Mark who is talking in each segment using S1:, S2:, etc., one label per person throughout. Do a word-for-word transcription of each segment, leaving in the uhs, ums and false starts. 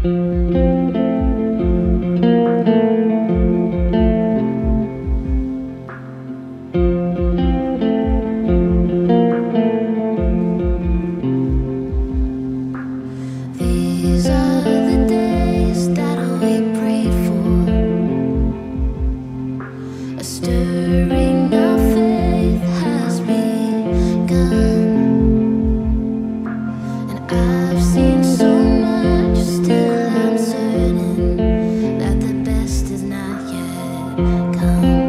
S1: These are the days that we prayed for, a stirring of faith has begun, and I've seen so much, still I'm certain that the best is not yet come.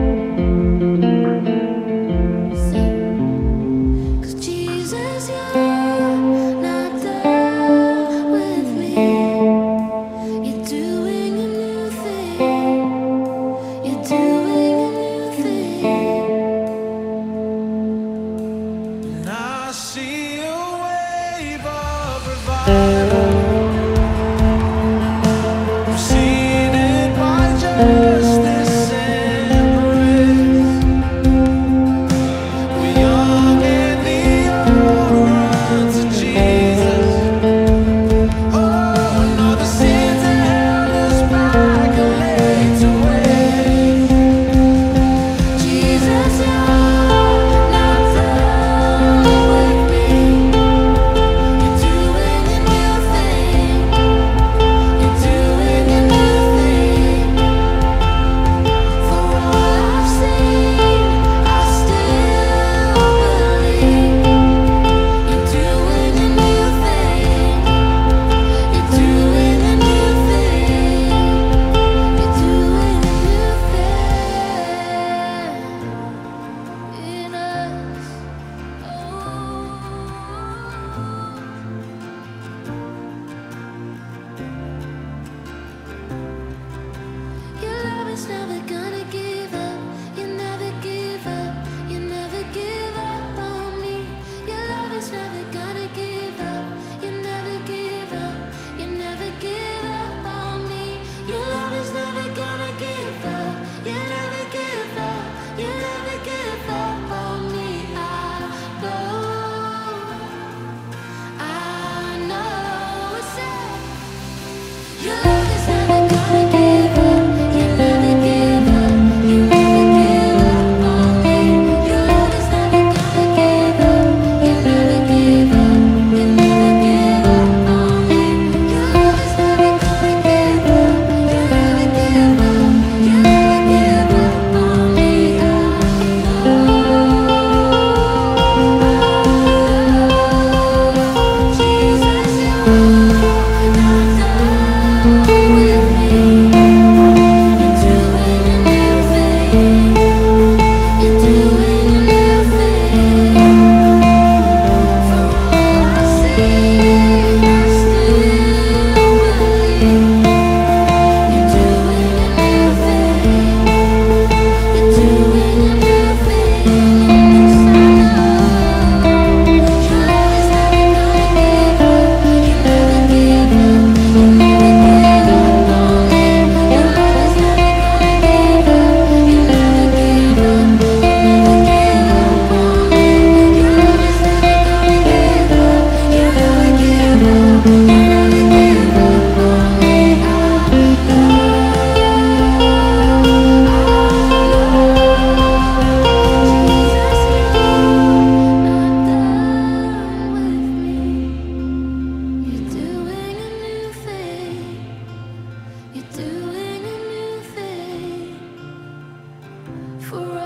S1: Sing. 'Cause Jesus, you're not done with me. You're doing a new thing. You're doing a new thing.
S2: And I see a wave of revival. I'm seen it by justice and grace. We young and the old run to Jesus. Oh, and all the sins that held us back are laid to waste.
S1: Jesus, you're not done with me. You're doing a new thing. You're doing a new thing. For all I've seen, I still believe. You're doing a new thing. You're doing a new thing. You're doing a new thing in us. Oh, your love is never gonna give up. You never give up. You never give up on me. Your love is never gonna give up. You never give up. You never give up on me. Your love is never gonna give up. You never give up. You never give up on me. I know. I know. It's it. Your love is never gonna give up. You never give up. You never give up on me. Your love is never gonna give up. You never give up. You never give up on me. Your love is never gonna give up. You never give up. You never give up on me. I know. Jesus, you're not done with me. You're doing a new thing. You're doing a new thing. For all I see, I still believe. You're doing a new thing. You're doing a new thing. Yes, I know. Your love is never gonna give up. You never give up. You never give up on me. Your love is never gonna give up. You never give up. You never give up on me. Your love is never gonna give up. You never give up. You never give up on me. You're doing a new thing. You're doing a new thing. For